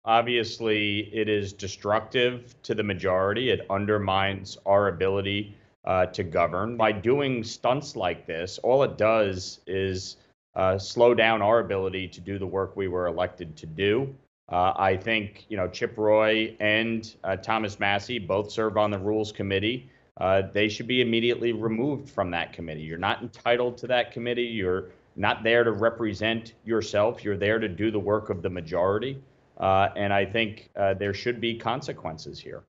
Obviously, it is destructive to the majority. It undermines our ability to govern. By doing stunts like this, all it does is slow down our ability to do the work we were elected to do. I think, Chip Roy and Thomas Massie both serve on the Rules Committee. They should be immediately removed from that committee. You're not entitled to that committee. You're not there to represent yourself. You're there to do the work of the majority. And I think there should be consequences here.